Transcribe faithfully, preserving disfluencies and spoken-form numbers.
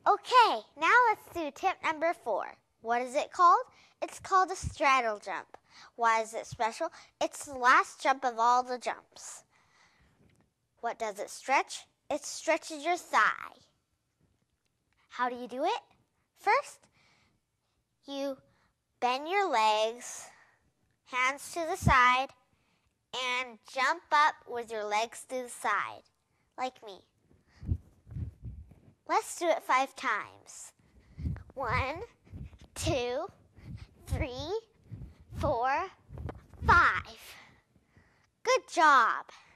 Okay, now let's do tip number four. What is it called? It's called a straddle jump. Why is it special? It's the last jump of all the jumps. What does it stretch? It stretches your thigh. How do you do it? First, you bend your legs, hands to the side, and jump up with your legs to the side, like me. Let's do it five times. One, two, three, four, five. Good job.